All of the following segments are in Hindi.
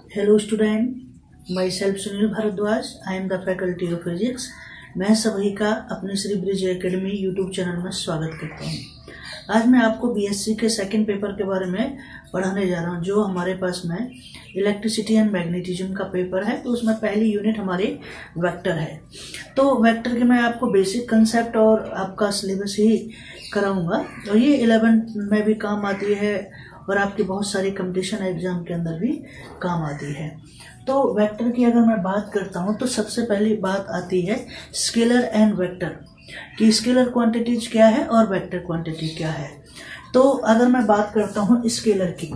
Hello student, myself Sunil Bhardwaj, I am the faculty of physics। मैं सभी का अपने Shri Brij academy YouTube channel में स्वागत करता हूँ। आज मैं आपको बीएससी के सेकंड पेपर के बारे में पढ़ाने जा रहा हूँ, जो हमारे पास में इलेक्ट्रिसिटी एंड मैग्नेटिज्म का पेपर है। तो उसमें पहली यूनिट हमारी वेक्टर है। तो वेक्टर के मैं आपको बेसिक कंसेप्ट और आपका सिलेबस ही कराऊंगा, और ये 11th में भी काम आती है और आपके बहुत सारे कंपटीशन एग्जाम के अंदर भी काम आती है। तो वेक्टर की अगर मैं बात करता हूं तो सबसे पहली बात आती है स्केलर एंड वेक्टर कि स्केलर क्वांटिटीज क्या है और वेक्टर क्वांटिटी क्या है। तो अगर मैं बात करता हूं स्केलर की,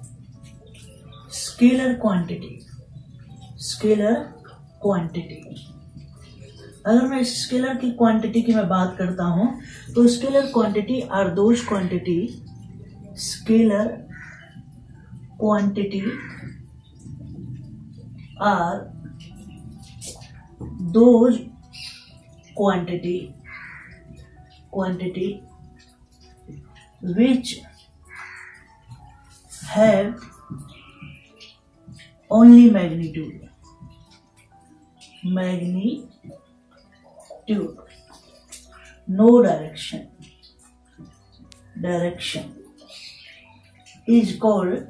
स्केलर क्वांटिटी अगर मैं स्केलर की क्वांटिटी की मैं बात करता हूं तो scalar quantity are those quantity, scalar quantity are those quantity which have only magnitude, no direction is called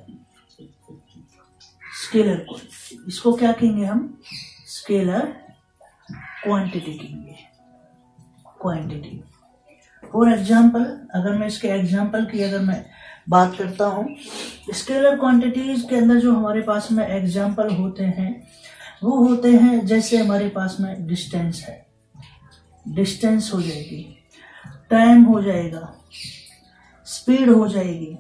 scalar quantity. इसको क्या कहेंगे हम? स्केलर क्वांटिटी कहेंगे, क्वांटिटी। फॉर एग्जाम्पल, अगर मैं इसके एग्जाम्पल की अगर मैं बात करता हूं, स्केलर क्वांटिटीज के अंदर जो हमारे पास में एग्जाम्पल होते हैं वो होते हैं, जैसे हमारे पास में डिस्टेंस है, डिस्टेंस हो जाएगी, टाइम हो जाएगा, स्पीड हो जाएगी,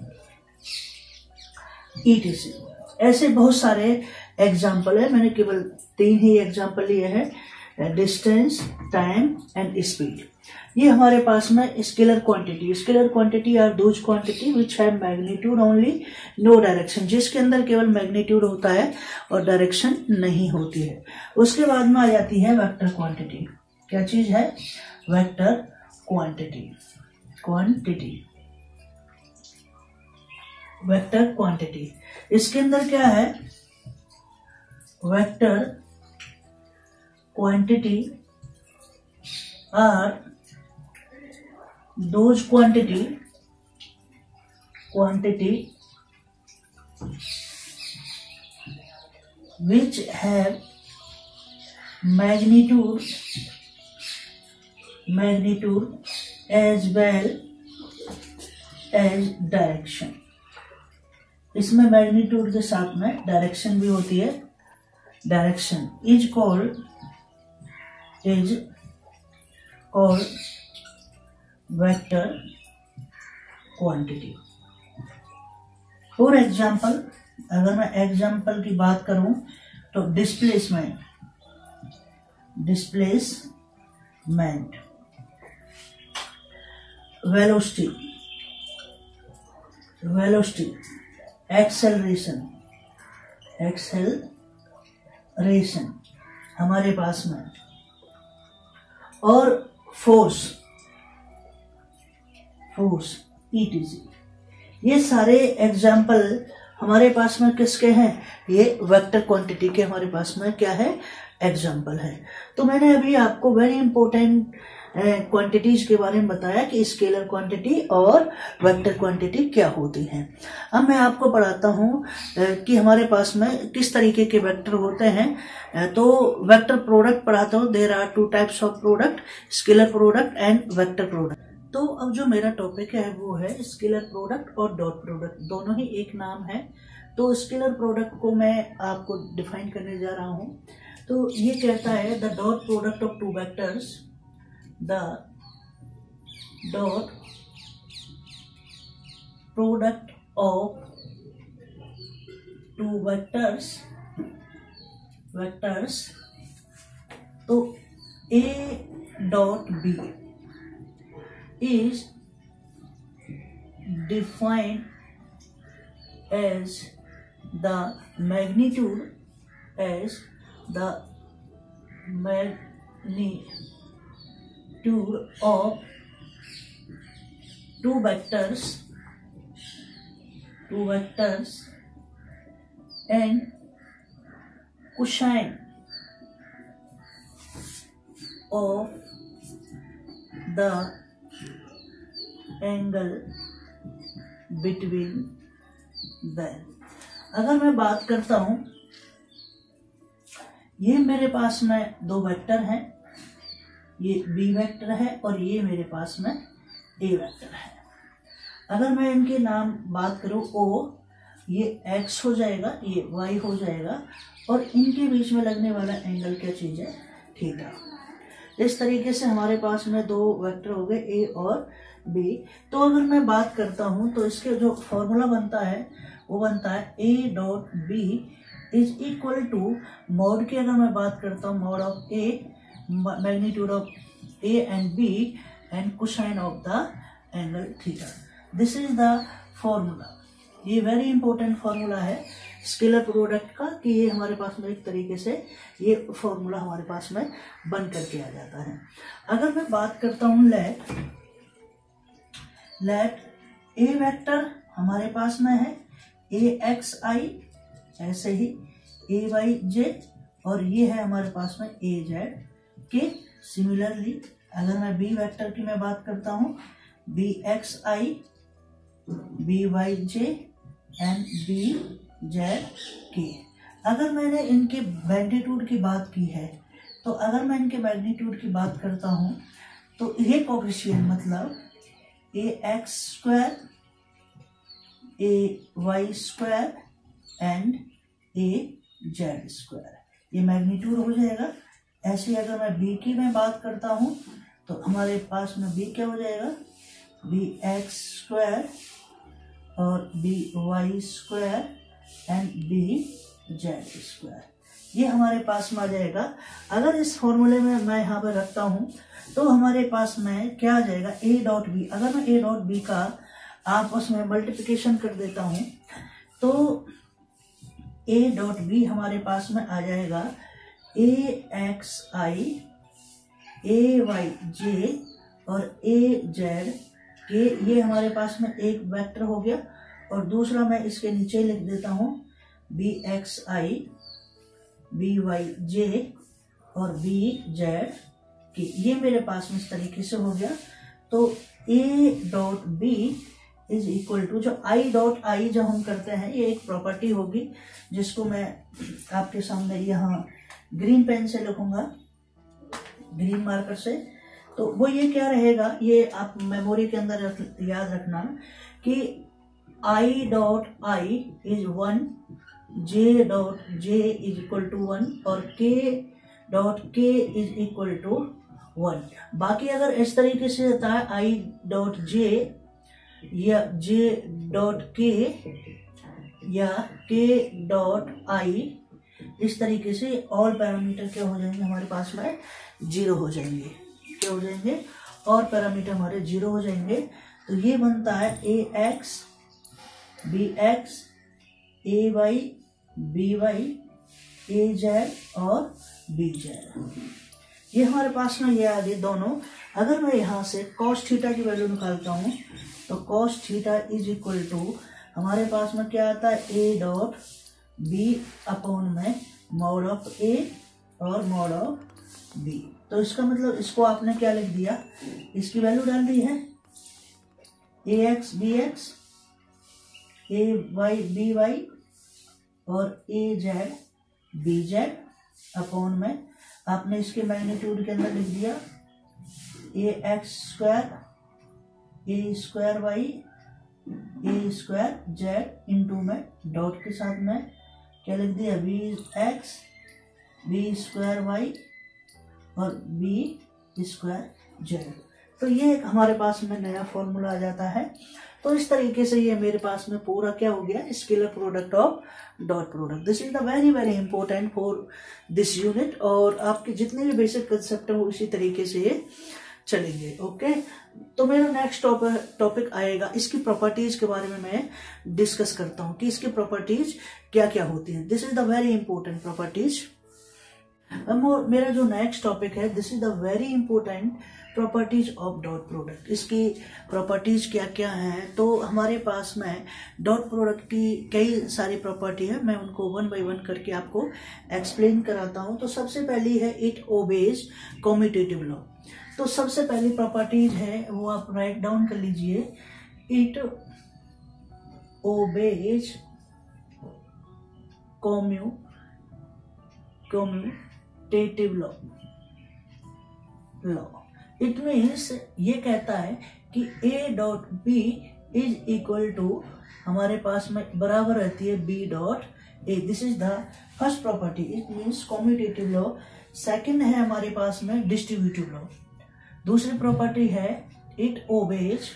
ETC। ऐसे बहुत सारे एग्जाम्पल है। मैंने केवल 3 ही एग्जाम्पल लिए हैं, डिस्टेंस, टाइम एंड स्पीड। ये हमारे पास में scalar quantity are those quantity which have magnitude only, no direction, जिसके अंदर केवल मैग्नीट्यूड होता है और डायरेक्शन नहीं होती है। उसके बाद में आ जाती है वेक्टर क्वांटिटी। क्या चीज है? Vector quantity. वेक्टर क्वांटिटी इसके अंदर क्या है? Vector quantity are those quantity which have magnitude as well as direction। इसमें मैग्नीट्यूड के साथ में डायरेक्शन भी होती है। Direction is called vector quantity. For example, अगर मैं एग्जाम्पल की बात करूं तो डिस्प्लेसमेंट, वेलोसिटी, एक्सेलरेशन हमारे पास में, और फोर्स ETC। ये सारे एग्जाम्पल हमारे पास में किसके हैं? ये वेक्टर क्वांटिटी के हमारे पास में क्या है? एग्जाम्पल है। तो मैंने अभी आपको वेरी इंपॉर्टेंट क्वांटिटीज के बारे में बताया कि स्केलर क्वांटिटी और वेक्टर क्वांटिटी क्या होती हैं। अब मैं आपको पढ़ाता हूं कि हमारे पास में किस तरीके के वेक्टर होते हैं। तो वेक्टर प्रोडक्ट पढ़ाता हूं। There are 2 types of product, scalar product and vector product. तो अब जो मेरा टॉपिक है वो है स्केलर प्रोडक्ट और डॉट प्रोडक्ट, दोनों ही एक नाम है। तो स्केलर प्रोडक्ट को मैं आपको डिफाइन करने जा रहा हूं। तो ये कहता है the dot product of 2 vectors, the dot product of 2 vectors तो A dot B is defined as the magnitude of 2 vectors and cosine of the angle between them। अगर मैं बात करता हूं, ये मेरे पास में दो वेक्टर हैं, ये बी वेक्टर है और ये मेरे पास में ए वेक्टर है। अगर मैं इनके नाम बात करूं, ओ ये एक्स हो जाएगा, ये वाई हो जाएगा, और इनके बीच में लगने वाला एंगल क्या चीज है, थीटा। इस तरीके से हमारे पास में दो वेक्टर हो गए ए और बी। तो अगर मैं बात करता हूं तो इसके जो फॉर्मूला बनता है वो बनता है A dot B is equal to mod की, अगर मैं बात करता हूँ mod of A magnitude of A and B and cosine of the angle theta. This is the formula. ये वेरी इंपॉर्टेंट फॉर्मूला है स्केलर प्रोडक्ट का, कि ये हमारे पास में एक तरीके से ये फॉर्मूला हमारे पास में बन करके आ जाता है। अगर मैं बात करता हूँ लेट ए वेक्टर हमारे पास में है ए एक्स आई, ऐसे ही ए वाई जे, और ये है हमारे पास में ए जेड के। सिमिलरली अगर मैं बी वेक्टर की मैं बात करता हूँ B X I B Y J and B Z K. अगर मैंने इनके मैग्नीट्यूड की बात की है, तो अगर मैं इनके मैग्नीट्यूड की बात करता हूँ तो ये कोएफिशिएंट मतलब A X square A Y square and A Z square, ये मैग्नीट्यूड हो जाएगा। ऐसे अगर मैं बी की मैं बात करता हूँ तो हमारे पास में बी क्या हो जाएगा, बी एक्स स्क्वायर और B Y square and B Z square, ये हमारे पास में आ जाएगा। अगर इस फॉर्मूले में मैं यहाँ पर रखता हूँ तो हमारे पास में क्या आ जाएगा, ए डॉट बी। अगर मैं ए डॉट बी का आपस में मल्टीप्लिकेशन कर देता हूँ तो ए डॉट बी हमारे पास में आ जाएगा ए एक्स आई ए वाई जे और ए जेड के। ये हमारे पास में एक वेक्टर हो गया, और दूसरा मैं इसके नीचे लिख देता हूँ B X I B Y J और बी जेड के। ये मेरे पास में इस तरीके से हो गया। तो A dot B is equal to, जो आई डॉट आई जब हम करते हैं, ये एक प्रॉपर्टी होगी जिसको मैं आपके सामने यहाँ ग्रीन पेन से लिखूंगा, ग्रीन मार्कर से। तो वो ये क्या रहेगा, ये आप मेमोरी के अंदर याद रखना कि I dot I is 1, J dot J is equal to 1 और के डॉट के इज इक्वल टू 1। बाकी अगर इस तरीके से होता है आई डॉट जे या जे डॉट के या के डॉट आई, इस तरीके से ऑल पैरामीटर क्या हो जाएंगे हमारे पास में, जीरो हो जाएंगे। क्या हो जाएंगे, और पैरामीटर हमारे जीरो हो जाएंगे। तो ये बनता है A X B X A Y B Y A Z और बी जेड, ये हमारे पास में ये आ गए दोनों। अगर मैं यहाँ से कॉस थीटा की वैल्यू निकालता हूँ तो cos theta is equal to हमारे पास में क्या आता है, ए डॉट बी अपॉन में मॉड ऑफ ए और मॉड ऑफ बी। तो इसका मतलब इसको आपने क्या लिख दिया, इसकी वैल्यू डाल दी है A X B X A Y B Y और A Z B Z upon में आपने इसके मैग्नीट्यूड के अंदर लिख दिया A X square A square Y A square Z into में डॉट के साथ में क्या लिख दिया, B X B square Y और बी स्क्वायर जेड। तो ये हमारे पास में नया फॉर्मूला आ जाता है। तो इस तरीके से ये मेरे पास में पूरा क्या हो गया, scalar product of dot product. This is the very very important for this unit, और आपके जितने भी बेसिक कंसेप्ट है वो इसी तरीके से ये चलेंगे। ओके, तो मेरा नेक्स्ट टॉपिक आएगा, इसकी प्रॉपर्टीज के बारे में मैं डिस्कस करता हूँ कि इसकी प्रॉपर्टीज क्या क्या होती हैं। This is the very important properties. मेरा जो नेक्स्ट टॉपिक है, this is the very important properties of dot product. इसकी प्रॉपर्टीज क्या क्या हैं? तो हमारे पास में डॉट प्रोडक्ट की कई सारी प्रॉपर्टी है, मैं उनको वन बाय वन करके आपको एक्सप्लेन कराता हूं। तो सबसे पहली है इट ओबेज कम्यूटेटिव लॉ। तो सबसे पहली प्रॉपर्टीज है वो आप राइट डाउन कर लीजिए, it obeys commutative law. It means ये कहता है कि A dot B is equal to, हमारे पास में बराबर रहती है B dot A. This is the first property, it means commutative law. Second है हमारे पास में डिस्ट्रीब्यूटिव लॉ। दूसरी प्रॉपर्टी है इट ओबेज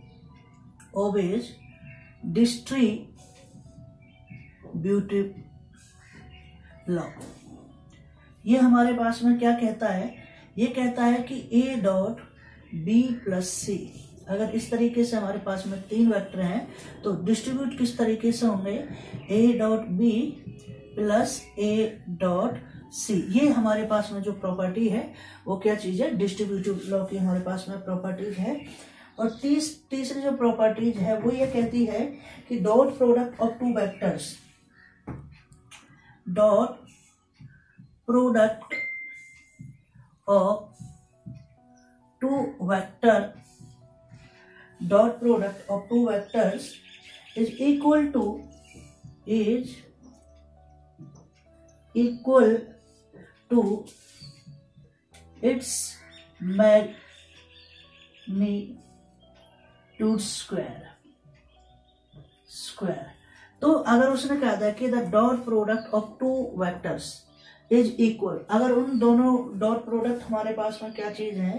डिस्ट्रीब्यूटिव लॉ। ये हमारे पास में क्या कहता है? ये कहता है कि A dot B plus C, अगर इस तरीके से हमारे पास में तीन वेक्टर हैं तो डिस्ट्रीब्यूट किस तरीके से होंगे? A dot B plus A dot C. ये हमारे पास में जो प्रॉपर्टी है वो क्या चीज है? डिस्ट्रीब्यूटिव लॉ की हमारे पास में प्रॉपर्टीज है। और तीसरी जो प्रॉपर्टीज है वो ये कहती है कि dot product of two vectors, dot product of two vectors is equal to its magnitude square। तो अगर उसने कहा था कि the dot product of two vectors is equal, अगर उन दोनों डॉट प्रोडक्ट हमारे पास में क्या चीज है?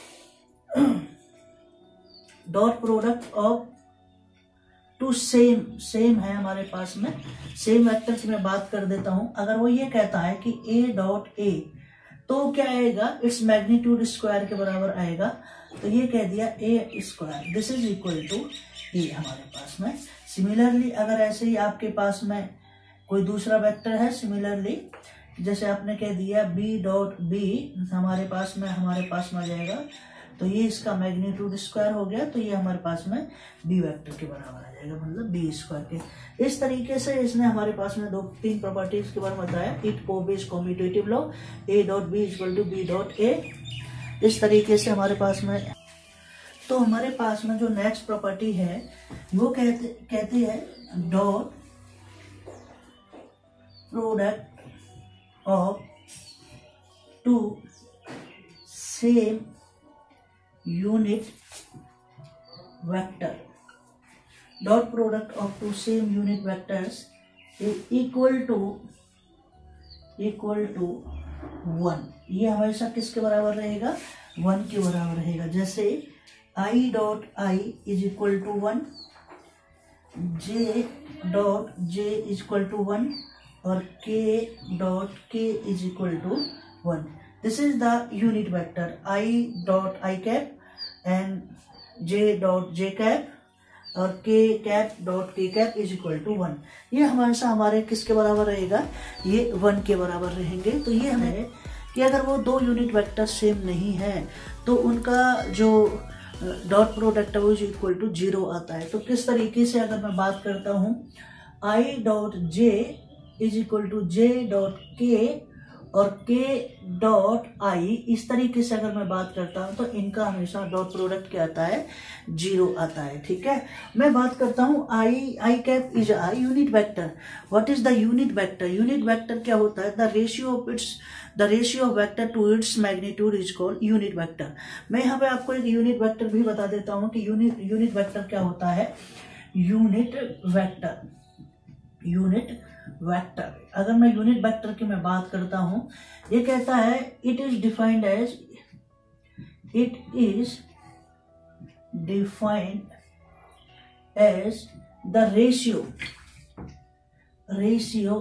Dot product of two same है हमारे पास में, सेम वेक्टर की मैं बात कर देता हूं। अगर वो ये कहता है कि ए डॉट ए, तो क्या आएगा? इट्स मैग्नीट्यूड स्क्वायर के बराबर आएगा। तो ये कह दिया A square, this is equal to A हमारे पास में। सिमिलरली अगर ऐसे ही आपके पास में कोई दूसरा वेक्टर है, सिमिलरली जैसे आपने कह दिया बी डॉट बी हमारे पास में आ जाएगा, तो ये इसका मैग्नीट्यूड स्क्वायर हो गया, तो ये हमारे पास में बी वेक्टर के बराबर आ जाएगा, मतलब बी स्क्वायर के। इस तरीके से इसने हमारे पास में तीन प्रॉपर्टीज के बारे में बताया। It obeys commutative law, A dot B equal to B dot A, इस तरीके से हमारे पास में। तो हमारे पास में जो नेक्स्ट प्रॉपर्टी है वो कहती है dot product of two same unit vector, dot product of two same unit vectors is equal to 1। ये हमेशा किसके बराबर रहेगा? 1 के बराबर रहेगा। जैसे i dot i is equal to 1, j dot j is equal to 1 और k dot k is equal to 1। This is the unit vector i dot i cap and j dot j cap और k cap dot k cap is equal to 1। ये हमेशा हमारे किसके बराबर रहेगा? ये 1 के बराबर रहेंगे। तो ये हमें कि अगर वो दो यूनिट वेक्टर सेम नहीं है तो उनका जो डॉट प्रोडक्ट है वो इक्वल टू 0 आता है। तो किस तरीके से अगर मैं बात करता हूँ, i dot j is equal to j dot k और k डॉट i, इस तरीके से अगर मैं बात करता हूं तो इनका हमेशा डॉट प्रोडक्ट क्या आता है? 0 आता है। ठीक है, मैं बात करता हूं i cap is a unit vector. What is the unit vector? Unit vector क्या होता है? The ratio of vector to its magnitude is called unit vector. मैं यहाँ पे आपको एक यूनिट वेक्टर भी बता देता हूँ कि यूनिट वेक्टर क्या होता है। यूनिट वेक्टर, अगर मैं यूनिट वेक्टर की मैं बात करता हूं, ये कहता है it is defined as the ratio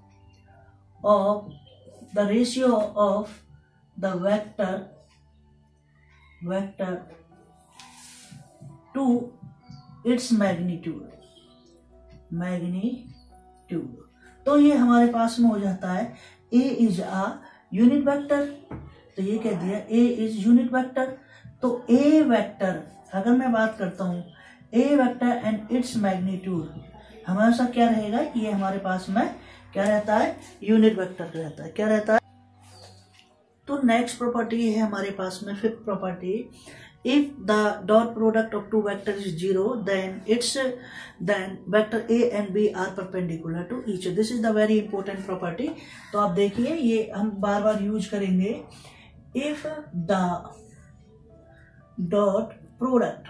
of the vector to its magnitude. तो ये हमारे पास में हो जाता है A is a unit vector, तो ये कह दिया ए इज यूनिट वेक्टर। तो ए वेक्टर अगर मैं बात करता हूँ A vector and its magnitude हमेशा क्या रहेगा, ये हमारे पास में क्या रहता है, यूनिट वेक्टर रहता है। क्या रहता है? तो नेक्स्ट प्रॉपर्टी है हमारे पास में fifth property, if the dot product of two vector is 0 then vector A and B are perpendicular to each. This is the very important property. तो आप देखिए ये हम बार बार यूज करेंगे। If the dot product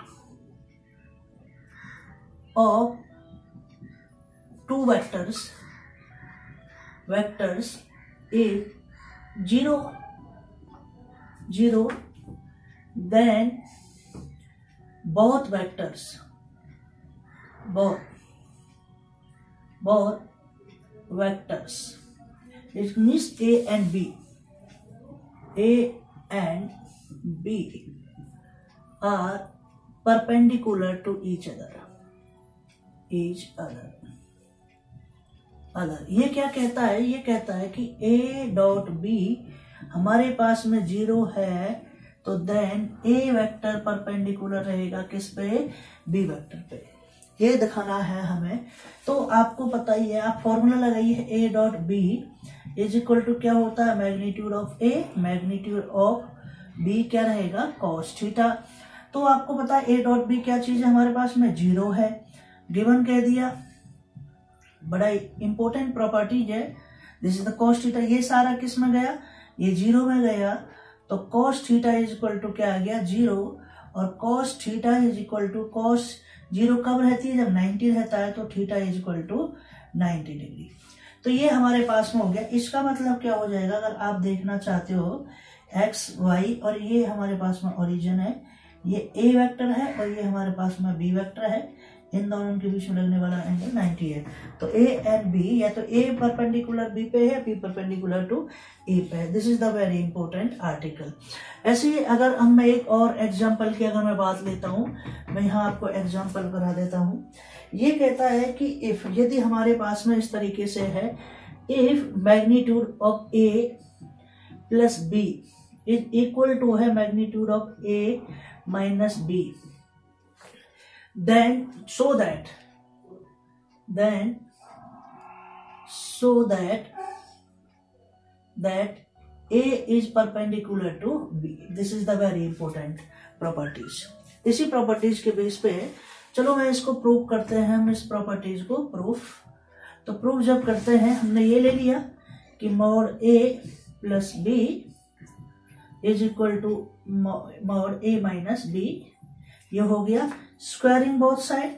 of two vectors is 0 then both vectors it means a and b are perpendicular to each other। ये क्या कहता है, ये कहता है कि a डॉट b हमारे पास में 0 है तो देन ए वेक्टर परपेंडिकुलर रहेगा किस पे, बी वेक्टर पे। ये दिखाना है हमें। तो आपको पता ही है, आप फॉर्मूला लगाइए, A dot B is equal to क्या होता है, magnitude of A magnitude of B क्या रहेगा, कॉस थीटा। तो आपको पता है ए डॉट बी क्या चीज है हमारे पास में, 0 है, गिवन कह दिया। बड़ा इंपॉर्टेंट प्रॉपर्टीज है। This is the cos theta. ये सारा किस में गया, ये 0 में गया, तो cos theta is equal to क्या आ गया, 0। और cos theta is equal to cos 0 कब रहती है, जब 90 रहता है, तो theta is equal to 90 degree. तो ये हमारे पास में हो गया। इसका मतलब क्या हो जाएगा, अगर आप देखना चाहते हो एक्स वाई और ये हमारे पास में ओरिजिन है, ये ए वेक्टर है और ये हमारे पास में बी वेक्टर है, इन दोनों के बीच में लगने वाला एंगल 90 है। तो ए एंड बी या तो ए परपेंडिकुलर बी पे है, बी परपेंडिकुलर टू ए पे है। This is the very important article. ऐसे ही अगर हम मैं एक और एग्जांपल की अगर मैं बात लेता हूं, मैं यहाँ आपको एग्जांपल करा देता हूं। ये कहता है कि इफ यदि हमारे पास में इस तरीके से है, if magnitude of A plus B is equal to है magnitude of A minus B, then so that A is perpendicular to B। This is the very important properties। इसी प्रॉपर्टीज के बेस पे चलो मैं इसको प्रूव करते हैं। हम इस प्रॉपर्टीज को प्रूफ जब करते हैं, हमने ये ले लिया कि mod A plus B is equal to mod A minus B. ये हो गया स्क्वायरिंग बोथ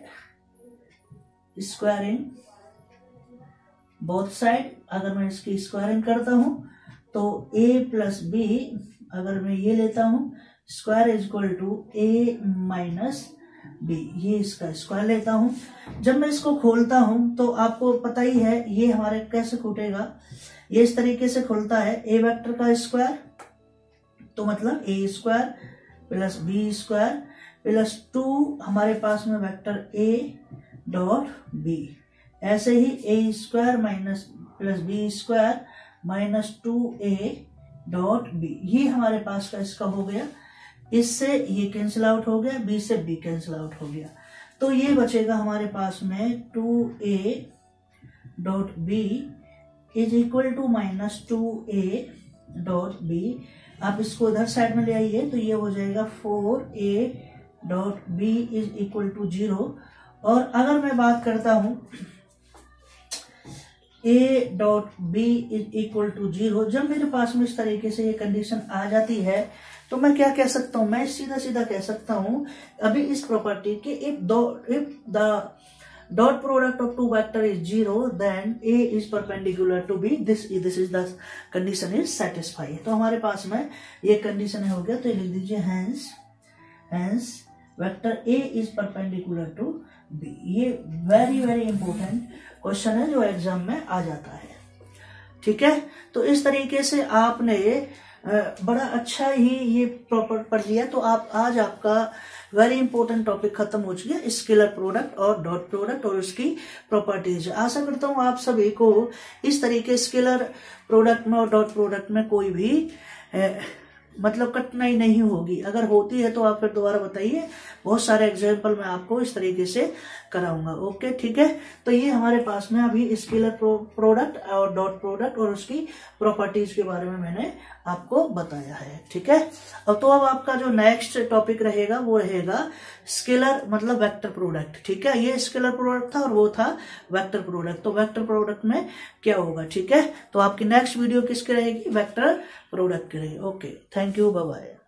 साइड। अगर मैं इसकी स्क्वायरिंग करता हूं तो a प्लस बी, अगर मैं ये लेता हूं square is equal to a minus B, ये इसका स्क्वायर लेता हूं। जब मैं इसको खोलता हूं तो आपको पता ही है ये हमारे कैसे खुलेगा, ये इस तरीके से खुलता है, a वेक्टर का स्क्वायर तो मतलब a square plus B square plus 2 हमारे पास में वेक्टर a डॉट बी। ऐसे ही a square minus plus B square minus 2a dot B, ये हमारे पास का इसका हो गया। इससे ये कैंसिल आउट हो गया, b से b कैंसिल आउट हो गया। तो ये बचेगा हमारे पास में 2a dot B is equal to minus 2a dot B. आप इसको इधर साइड में ले आइए तो ये हो जाएगा 4a dot B is equal to 0। और अगर मैं बात करता हूं A dot B is equal to 0, जब मेरे पास में इस तरीके से ये कंडीशन आ जाती है तो मैं क्या कह सकता हूं, मैं सीधा कह सकता हूं अभी इस प्रॉपर्टी के if the dot product of two vector is 0 then A is perpendicular to B, this is the condition is satisfy. तो हमारे पास में ये कंडीशन हो गया, तो लिख दीजिए hence vector A is perpendicular to B. ये वेरी इंपॉर्टेंट क्वेश्चन है जो एग्जाम में आ जाता है। ठीक है, तो इस तरीके से आपने बड़ा अच्छा ही ये प्रॉपर पढ़ लिया। तो आप आज आपका वेरी इंपॉर्टेंट टॉपिक खत्म हो चुका है, स्केलर प्रोडक्ट और डॉट प्रोडक्ट और उसकी प्रॉपर्टीज। आशा करता हूँ आप सभी को इस तरीके स्केलर प्रोडक्ट में और डॉट प्रोडक्ट में कोई भी मतलब कठिनाई नहीं होगी। अगर होती है तो आप फिर दोबारा बताइए, बहुत सारे एग्जाम्पल मैं आपको इस तरीके से कराऊंगा। ओके, ठीक है। तो ये हमारे पास में अभी स्केलर प्रोडक्ट और डॉट प्रोडक्ट और उसकी प्रॉपर्टीज के बारे में मैंने आपको बताया है, ठीक है। अब तो अब आपका जो नेक्स्ट टॉपिक रहेगा वो रहेगा स्केलर मतलब वेक्टर प्रोडक्ट, ठीक है। ये स्केलर प्रोडक्ट था और वो था वेक्टर प्रोडक्ट। तो वेक्टर प्रोडक्ट में क्या होगा, ठीक है। तो आपकी नेक्स्ट वीडियो किसकी रहेगी, वेक्टर प्रोडक्ट की रहेगी। Okay, thank you, bye bye.